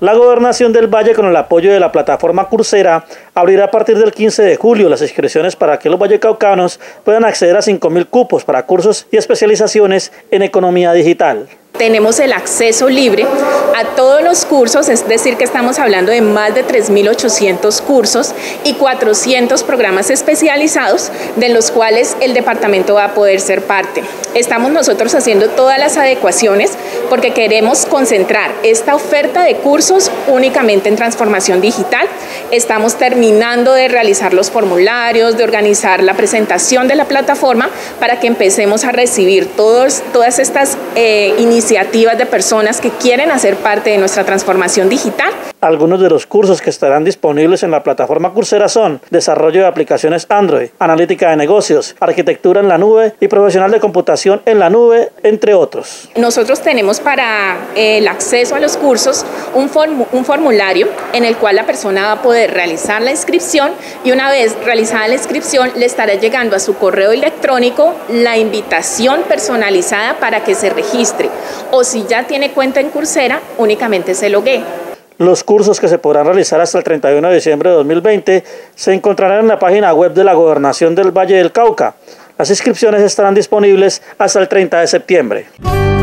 La Gobernación del Valle, con el apoyo de la plataforma Coursera, abrirá a partir del 15 de julio las inscripciones para que los vallecaucanos puedan acceder a 5.000 cupos para cursos y especializaciones en economía digital. Tenemos el acceso libre a todos los cursos, es decir que estamos hablando de más de 3.800 cursos y 400 programas especializados de los cuales el departamento va a poder ser parte. Estamos nosotros haciendo todas las adecuaciones porque queremos concentrar esta oferta de cursos únicamente en transformación digital. Estamos terminando de realizar los formularios, de organizar la presentación de la plataforma para que empecemos a recibir todas estas iniciativas de personas que quieren hacer parte de nuestra transformación digital. Algunos de los cursos que estarán disponibles en la plataforma Coursera son desarrollo de aplicaciones Android, analítica de negocios, arquitectura en la nube y profesional de computación en la nube, entre otros. Nosotros tenemos para el acceso a los cursos un formulario en el cual la persona va a poder realizar la inscripción y una vez realizada la inscripción le estará llegando a su correo electrónico la invitación personalizada para que se registre. O si ya tiene cuenta en Coursera, únicamente se loguee. Los cursos que se podrán realizar hasta el 31 de diciembre de 2020 se encontrarán en la página web de la Gobernación del Valle del Cauca. Las inscripciones estarán disponibles hasta el 30 de septiembre.